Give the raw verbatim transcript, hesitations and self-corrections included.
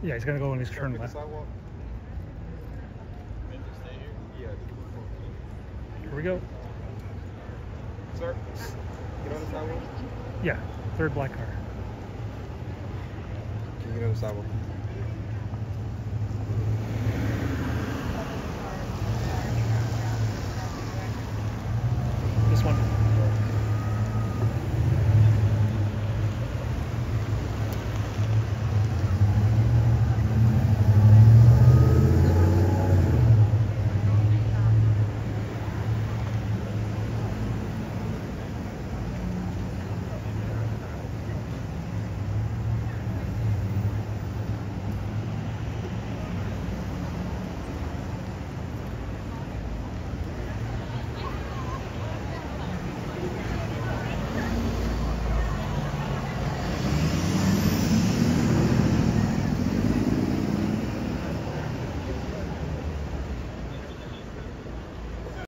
Yeah, he's gonna go on his turn left. Sidewalk. Yeah. Here we go. Sir, get on the sidewalk. Yeah, third black car. Can you get on the sidewalk?